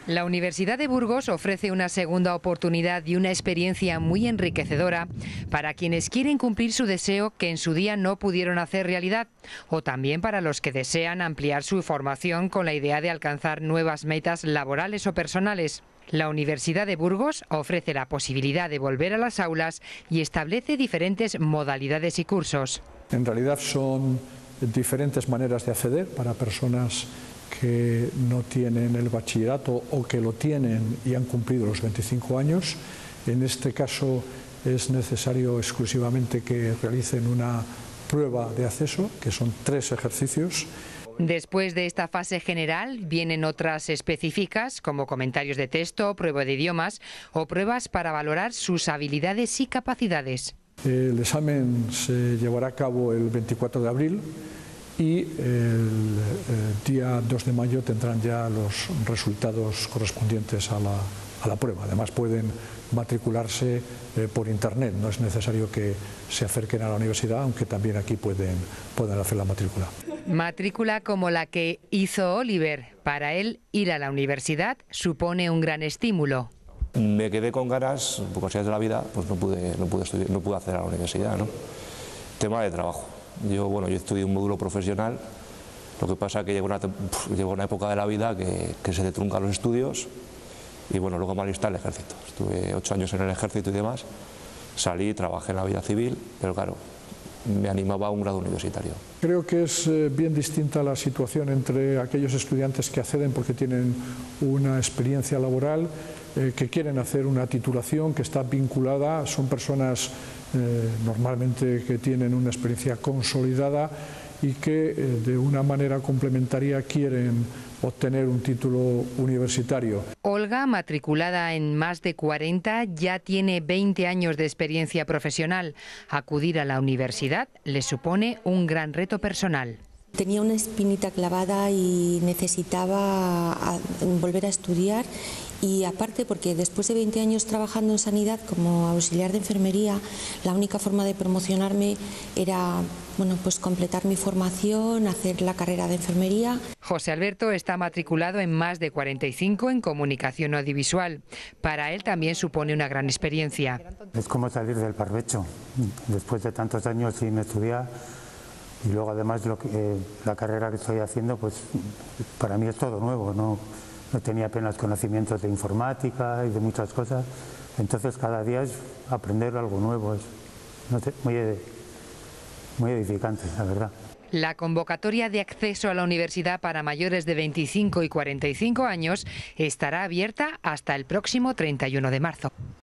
La Universidad de Burgos ofrece una segunda oportunidad y una experiencia muy enriquecedora para quienes quieren cumplir su deseo que en su día no pudieron hacer realidad, o también para los que desean ampliar su formación con la idea de alcanzar nuevas metas laborales o personales. La Universidad de Burgos ofrece la posibilidad de volver a las aulas y establece diferentes modalidades y cursos. En realidad son diferentes maneras de acceder para personas que no tienen el bachillerato o que lo tienen y han cumplido los 25 años. En este caso es necesario exclusivamente que realicen una prueba de acceso, que son 3 ejercicios. Después de esta fase general vienen otras específicas como comentarios de texto, prueba de idiomas o pruebas para valorar sus habilidades y capacidades. El examen se llevará a cabo el 24 de abril y el día 2 de mayo tendrán ya los resultados correspondientes a la prueba. Además pueden matricularse por internet, no es necesario que se acerquen a la universidad, aunque también aquí pueden hacer la matrícula. Matrícula como la que hizo Oliver. Para él, ir a la universidad supone un gran estímulo. Me quedé con ganas, por cosas de la vida, pues no pude estudiar, no pude acceder a la universidad, ¿no? Tema de trabajo. Yo estudié un módulo profesional, lo que pasa es que llegó una época de la vida que se te truncan los estudios y bueno, luego me alisté al ejército. Estuve 8 años en el ejército y demás, salí, trabajé en la vida civil, pero claro, me animaba a un grado universitario. Creo que es bien distinta la situación entre aquellos estudiantes que acceden porque tienen una experiencia laboral, que quieren hacer una titulación que está vinculada, son personas normalmente que tienen una experiencia consolidada y que de una manera complementaria quieren obtener un título universitario. Olga, matriculada en más de 40, ya tiene 20 años de experiencia profesional. Acudir a la universidad le supone un gran reto personal. Tenía una espinita clavada y necesitaba volver a estudiar, y aparte porque después de 20 años trabajando en sanidad como auxiliar de enfermería, la única forma de promocionarme era pues completar mi formación, hacer la carrera de enfermería. José Alberto está matriculado en más de 45 en comunicación audiovisual. Para él también supone una gran experiencia. Es como salir del barbecho después de tantos años sin estudiar. Y luego además la carrera que estoy haciendo, pues para mí es todo nuevo, no tenía apenas conocimientos de informática y de muchas cosas, entonces cada día es aprender algo nuevo, es muy edificante, la verdad. La convocatoria de acceso a la universidad para mayores de 25 y 45 años estará abierta hasta el próximo 31 de marzo.